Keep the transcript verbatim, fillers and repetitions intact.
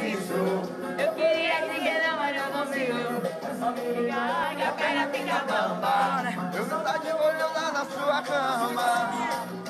isso. Eu queria dizer não, mas não consigo. Só me ligar que a perna fica bamba. Eu não tá de olho lá na sua cama.